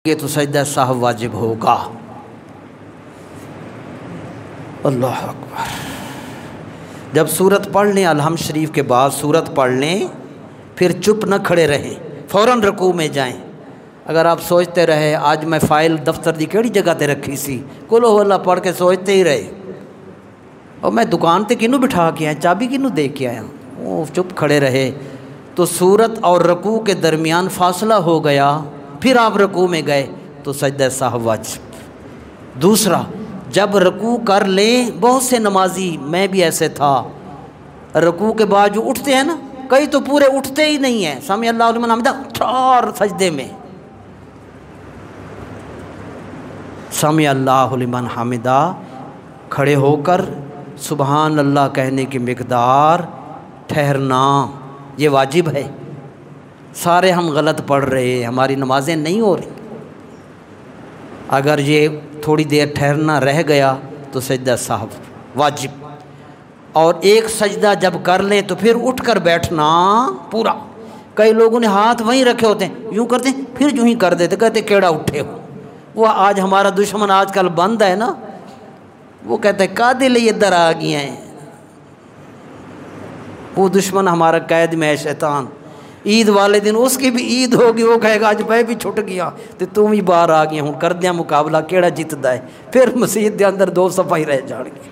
یہ تو سجدہ سہو واجب ہوگا۔ اللہ اکبر۔ جب سورت پڑھ لیں الحمد شریف کے بعد سورت پڑھ لیں، پھر چپ نہ کھڑے رہیں، فوراً رکوع میں جائیں۔ اگر آپ سوچتے رہے آج میں فائل دفتر دی کیڑی جگہ تے رکھی سی، قل ہو اللہ پڑھ کے سوچتے ہی رہے، اور میں دکان تے کنوں بٹھا کے آیا، چابی کنوں دے کے آیا، وہ چپ کھڑے رہے تو سورت اور رکوع کے درمیان فاصلہ ہو گیا، پھر آپ رکوع میں گئے تو سجدہ سہو واجب۔ دوسرا، جب رکوع کر لیں، بہت سے نمازی، میں بھی ایسے تھا، رکوع کے بعد جو اٹھتے ہیں نا، کئی تو پورے اٹھتے ہی نہیں ہیں، سمع اللہ لمن حمدہ اور سجدے میں، سمع اللہ لمن حمدہ کھڑے ہو کر سبحان اللہ کہنے کی مقدار ٹھہرنا، یہ واجب ہے۔ سارے ہم غلط پڑھ رہے ہیں، ہماری نمازیں نہیں ہو رہی۔ اگر یہ تھوڑی دیر ٹھہرنا رہ گیا تو سجدہ سہو واجب، اور ایک سجدہ جب کر لیں تو پھر اٹھ کر بیٹھنا پورا۔ کئی لوگوں نے ہاتھ وہیں رکھے ہوتے ہیں، یوں کرتے ہیں پھر یوں ہی کر دیتے، کہتے کیڑا اٹھے ہو۔ وہ آج ہمارا دشمن آج کل بند ہے نا، وہ کہتے ہیں کادے لئے ادھر آ گئے ہیں، وہ دشمن ہمارا قید میں ہے شیطان۔ عید والے دن اس کی بھی عید ہوگی، وہ کہے گا آج میں بھی چھٹ گیا تو تم ہی باہر آ گیا ہوں، کر دیا مقابلہ کیڑا جیتدا ہے، پھر مسجد دے اندر دو صفائی رہ جان گی۔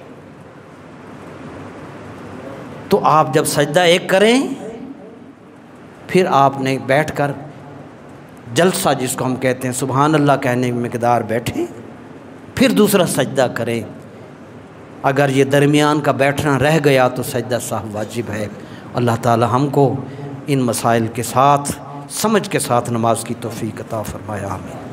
تو آپ جب سجدہ ایک کریں، پھر آپ نے بیٹھ کر جلسہ جس کو ہم کہتے ہیں سبحان اللہ کہنے میں مقدار بیٹھیں، پھر دوسرا سجدہ کریں۔ اگر یہ درمیان کا بیٹھنا رہ گیا تو سجدہ سہو واجب ہے۔ اللہ تعالی ہم کو ان مسائل کے ساتھ سمجھ کے ساتھ نماز کی توفیق عطا فرمائے، آمین۔